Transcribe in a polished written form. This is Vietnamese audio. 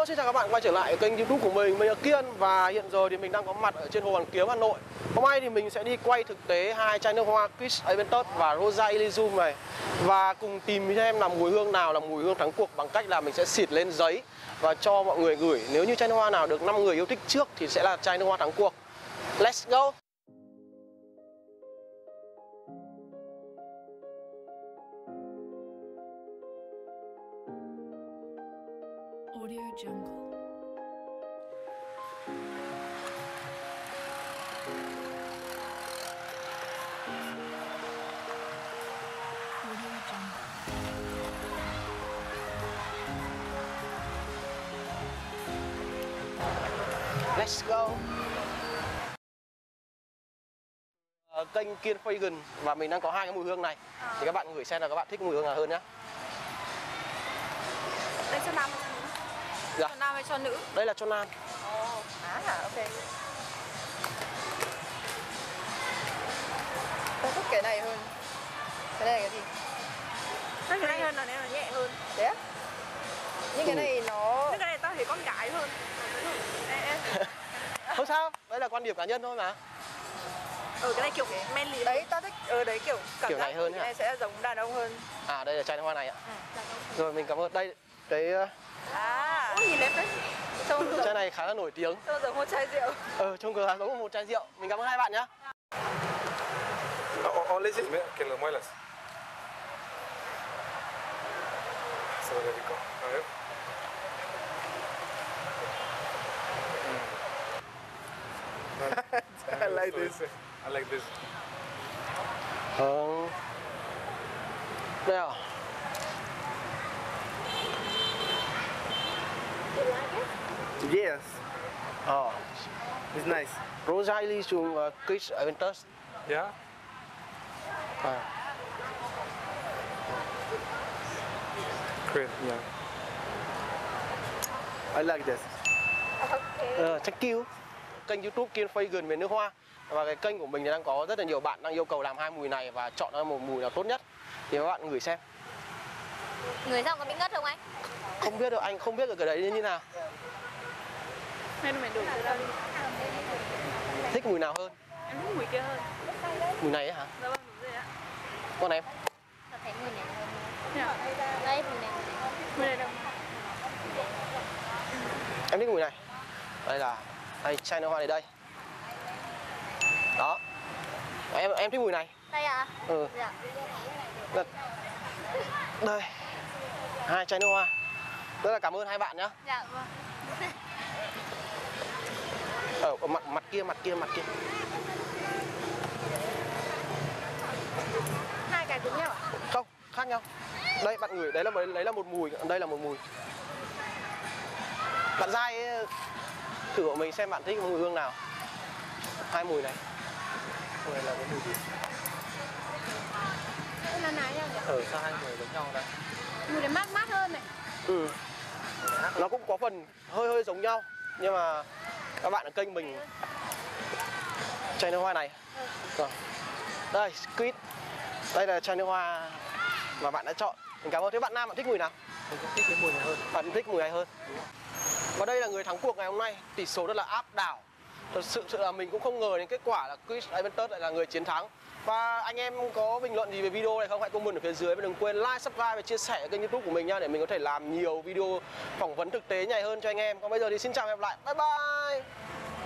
Xin chào các bạn quay trở lại kênh YouTube của mình là Kiên. Và hiện giờ thì mình đang có mặt ở trên Hồ Hoàn Kiếm, Hà Nội. Hôm nay thì mình sẽ đi quay thực tế hai chai nước hoa Kiss Aventus và Rosa Elysium này, và cùng tìm xem là mùi hương nào là mùi hương thắng cuộc, bằng cách là mình sẽ xịt lên giấy và cho mọi người gửi. Nếu như chai nước hoa nào được 5 người yêu thích trước thì sẽ là chai nước hoa thắng cuộc. Let's go! Audio Jungle. Audio Jungle. Let's go! Kênh Kiên Fagan và mình đang có hai cái mùi hương này. Thì các bạn gửi xem là các bạn thích mùi hương nào hơn nhé. Đây cho nam hay cho nữ? Dạ. Cho nam hay cho nữ? Đây là cho nam. Ok. Tôi thích cái này hơn. Cái này là cái gì? Cái này hơn, nó nhẹ hơn. Thế á? Nhưng cái này nó... cái này tao thấy con gái hơn. Không sao, đây là quan điểm cá nhân thôi mà. Cái này kiểu manly. Đấy, tao thích đấy kiểu cảm kiểu giác này hơn cái này sẽ giống đàn ông hơn. À, đây là chai nước hoa này ạ. Rồi, mình cảm ơn. Đây, cái nhìn đẹp đấy. chai này khá là nổi tiếng. Trông giống một chai rượu. Trông khá giống một chai rượu. Mình cảm ơn hai bạn nhé. Leches, mira, que lo muelas. Se ve rico. A ver. I like this. I like this. Đây à? Yes, it's nice. Rosa Elysium Kiss Aventus. Yeah. Great. Yeah. I like this. Thank you. Kênh YouTube Kiên Fagan về nước hoa. Và cái kênh của mình thì đang có rất là nhiều bạn đang yêu cầu làm hai mùi này và chọn ra một mùi nào tốt nhất. Thì các bạn gửi xem. Người xong có bị ngất không anh? Không biết được, anh không biết được cái đấy như nào. Hay là mày đổi ra đi. Thích mùi nào hơn? Em thích mùi kia hơn. Mùi này ấy hả? Dạ vâng, đúng rồi ạ. Con em? Tôi thấy mùi này hơn. Đây, mùi này. Mùi này đâu? Em thích mùi này. Đây chai nước hoa này đây. Đó. Em thích mùi này. Đây à? Dạ. Đây. Hai chai nước hoa. Rất là cảm ơn hai bạn nhé. Dạ vâng. Ở mặt kia. Hai cái giống nhau à? Không, khác nhau. Đây bạn gửi, đấy là một mùi, đây là một mùi. Bạn dai ấy, thử của mình xem bạn thích mùi hương nào. Hai mùi này. Mùi này là cái mùi gì? Đây là này nhỉ? Sao hai mùi giống nhau đây? Mùi này mát hơn này. Nó cũng có phần hơi giống nhau, nhưng mà các bạn ở kênh mình chai nước hoa này. Đây, Squid. Đây là chai nước hoa mà bạn đã chọn. Mình cảm ơn. Thế bạn nam bạn thích mùi nào? Mình cũng thích cái mùi này hơn. Bạn thích mùi này hơn. Và đây là người thắng cuộc ngày hôm nay. Tỷ số rất là áp đảo. Thật sự là mình cũng không ngờ đến kết quả là Kiss Aventus lại là người chiến thắng. Và anh em có bình luận gì về video này không? Hãy comment ở phía dưới và đừng quên like, subscribe và chia sẻ kênh YouTube của mình nha, để mình có thể làm nhiều video phỏng vấn thực tế nhảy hơn cho anh em. Còn bây giờ thì xin chào và hẹn gặp lại. Bye bye.